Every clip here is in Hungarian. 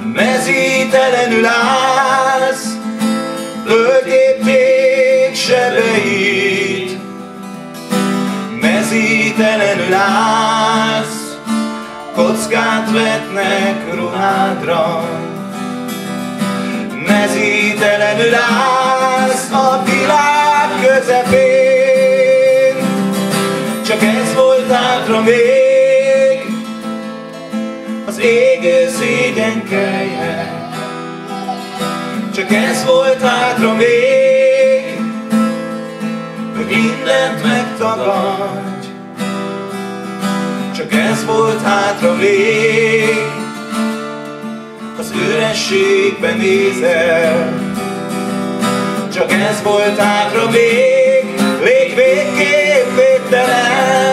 Mezítelenül állsz, föltépték sebeit. Mezítelenül állsz, kockát vetnek ruhádra. Mezítelenül állsz a világ közepén. Csak ez volt hátra még, az égő szégyenkelje. Csak ez volt hátra még, hogy mindent megtagadj. Csak ez volt hátra még, az ürességbe nézel. Csak ez volt hátra még, légy végképp védtelen.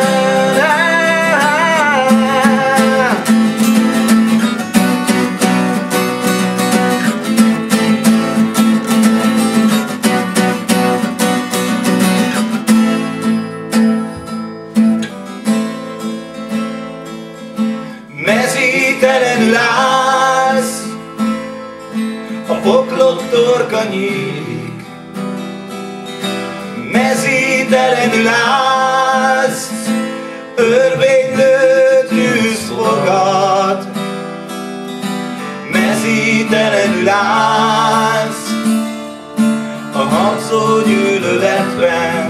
Mezítelenül állsz, a poklok torka nyílik. Mezítelenül állsz, örvénylő tűz forgat. Mezítelenül állsz, a habzó gyűlöletben.